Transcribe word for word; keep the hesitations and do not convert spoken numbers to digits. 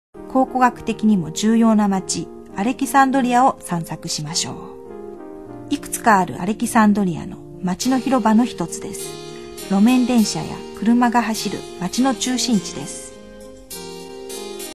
考古学的にも重要な町、アレキサンドリアを散策しましょう。いくつかあるアレキサンドリアの町の広場の一つです。路面電車や車が走る町の中心地です。